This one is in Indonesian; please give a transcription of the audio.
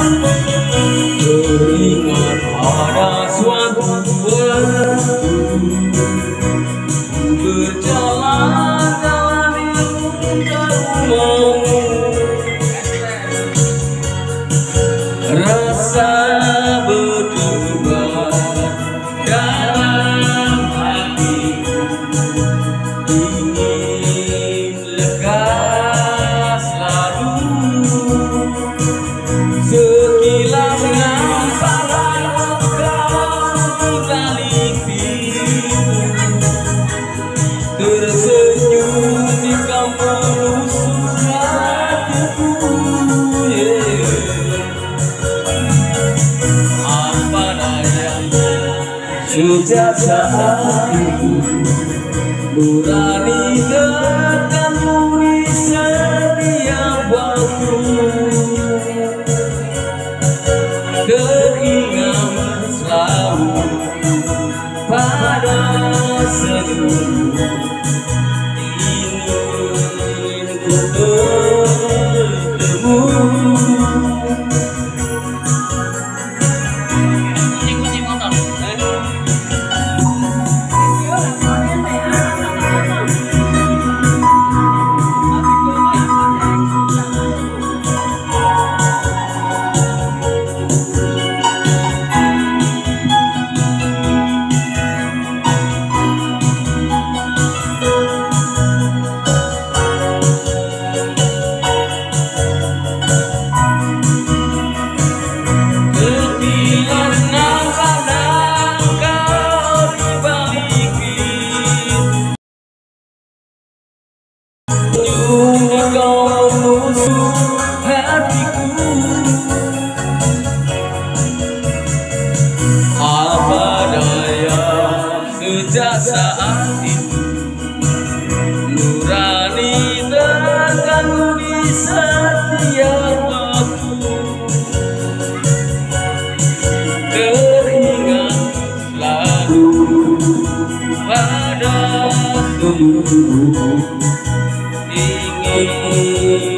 Teringat pada suatu waktu berjalan-jalan di rumahmu, rasa berdebar dalam hati, ingin lekas lalu. Sekilas nampaklah kau di balik pintu, tersenyum di kampung hatiku. Apa daya, sejak saat itu nurani tekanmu di setiap waktu. Teringat selalu pada senyum, ingin ku bertemu. Kau menusuk hatiku, apa daya, sejak saat itu nurani tekanmu di setiap waktu. Teringat selalu pada tubuhku, ingin